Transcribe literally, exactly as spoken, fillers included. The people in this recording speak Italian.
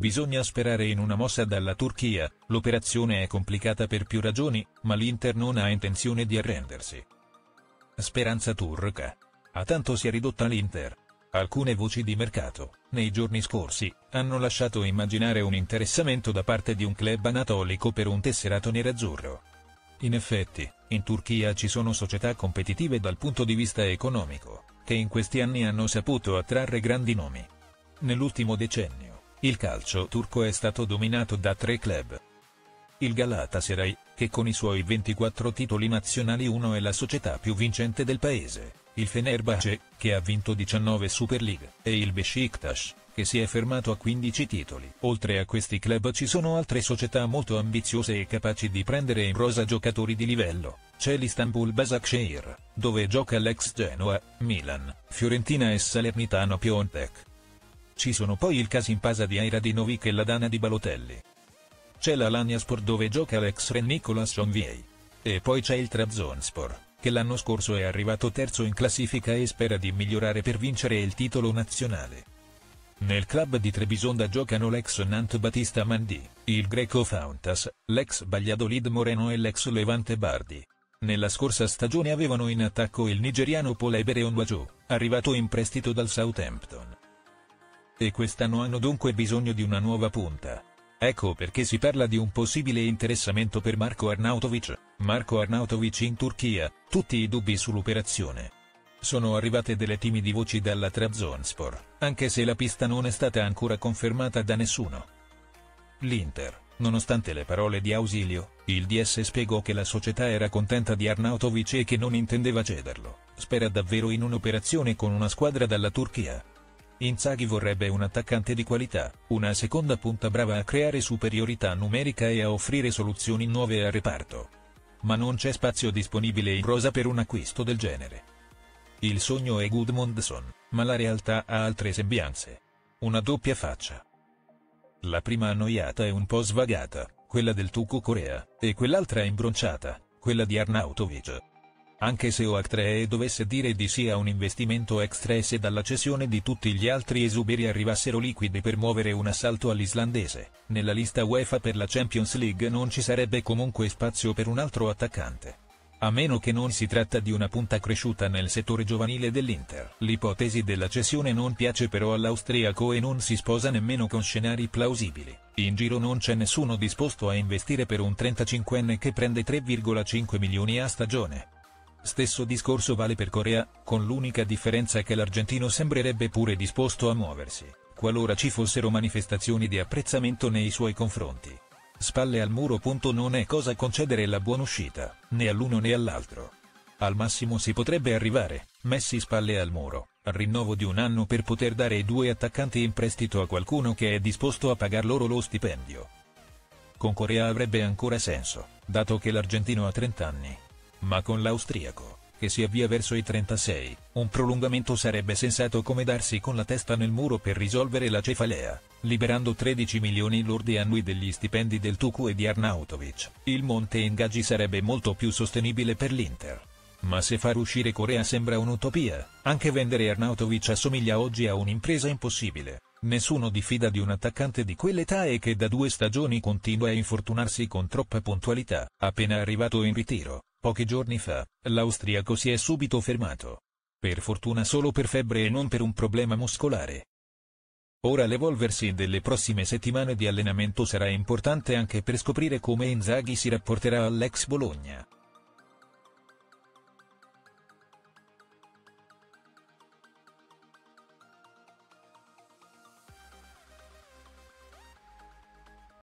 bisogna sperare in una mossa dalla Turchia. L'operazione è complicata per più ragioni, ma l'Inter non ha intenzione di arrendersi. Speranza turca. A tanto si è ridotta l'Inter. Alcune voci di mercato, nei giorni scorsi, hanno lasciato immaginare un interessamento da parte di un club anatolico per un tesserato nerazzurro. In effetti, in Turchia ci sono società competitive dal punto di vista economico, che in questi anni hanno saputo attrarre grandi nomi. Nell'ultimo decennio, il calcio turco è stato dominato da tre club. Il Galatasaray, che con i suoi ventiquattro titoli nazionali uno è la società più vincente del paese, il Fenerbahce, che ha vinto diciannove Super League, e il Beşiktaş, che si è fermato a quindici titoli. Oltre a questi club ci sono altre società molto ambiziose e capaci di prendere in rosa giocatori di livello. C'è l'Istanbul Başakşehir, dove gioca l'ex Genoa, Milan, Fiorentina e Salernitana Piontek. Ci sono poi il Kasimpasa di Hayradinovic e l'Adana di Balotelli. C'è la Alanyaspor dove gioca l'ex Ren Nicolas Jonvier. E poi c'è il Trabzonspor, che l'anno scorso è arrivato terzo in classifica e spera di migliorare per vincere il titolo nazionale. Nel club di Trebisonda giocano l'ex Nantes Batista Mandi, il greco Fountas, l'ex Valladolid Moreno e l'ex Levante Bardi. Nella scorsa stagione avevano in attacco il nigeriano Polebere Onwajo, arrivato in prestito dal Southampton. E quest'anno hanno dunque bisogno di una nuova punta. Ecco perché si parla di un possibile interessamento per Marko Arnautovic. Marko Arnautovic in Turchia, tutti i dubbi sull'operazione. Sono arrivate delle timidi voci dalla Trabzonspor, anche se la pista non è stata ancora confermata da nessuno. L'Inter, nonostante le parole di ausilio, il D S spiegò che la società era contenta di Arnautovic e che non intendeva cederlo. Spera davvero in un'operazione con una squadra dalla Turchia. Inzaghi vorrebbe un attaccante di qualità, una seconda punta brava a creare superiorità numerica e a offrire soluzioni nuove al reparto. Ma non c'è spazio disponibile in rosa per un acquisto del genere. Il sogno è Gudmundsson, ma la realtà ha altre sembianze. Una doppia faccia. La prima annoiata e un po' svagata, quella del Tucu Korea, e quell'altra imbronciata, quella di Arnautovic. Anche se Oaktree dovesse dire di sì a un investimento extra e se dalla cessione di tutti gli altri esuberi arrivassero liquidi per muovere un assalto all'islandese, nella lista UEFA per la Champions League non ci sarebbe comunque spazio per un altro attaccante. A meno che non si tratta di una punta cresciuta nel settore giovanile dell'Inter. L'ipotesi della cessione non piace però all'austriaco e non si sposa nemmeno con scenari plausibili. In giro non c'è nessuno disposto a investire per un trentacinquenne che prende tre virgola cinque milioni a stagione. Stesso discorso vale per Correa, con l'unica differenza che l'argentino sembrerebbe pure disposto a muoversi, qualora ci fossero manifestazioni di apprezzamento nei suoi confronti. Spalle al muro. Non è cosa concedere la buona uscita, né all'uno né all'altro. Al massimo si potrebbe arrivare, messi spalle al muro, al rinnovo di un anno per poter dare due attaccanti in prestito a qualcuno che è disposto a pagar loro lo stipendio. Con Correa avrebbe ancora senso, dato che l'argentino ha trenta anni. Ma con l'austriaco, che si avvia verso i trentasei, un prolungamento sarebbe sensato come darsi con la testa nel muro per risolvere la cefalea, liberando tredici milioni lordi annui degli stipendi del Tucu e di Arnautovic. Il monte ingaggi sarebbe molto più sostenibile per l'Inter. Ma se far uscire Correa sembra un'utopia, anche vendere Arnautovic assomiglia oggi a un'impresa impossibile. Nessuno diffida di un attaccante di quell'età e che da due stagioni continua a infortunarsi con troppa puntualità. Appena arrivato in ritiro, pochi giorni fa, l'austriaco si è subito fermato. Per fortuna solo per febbre e non per un problema muscolare. Ora l'evolversi delle prossime settimane di allenamento sarà importante anche per scoprire come Inzaghi si rapporterà all'ex Bologna.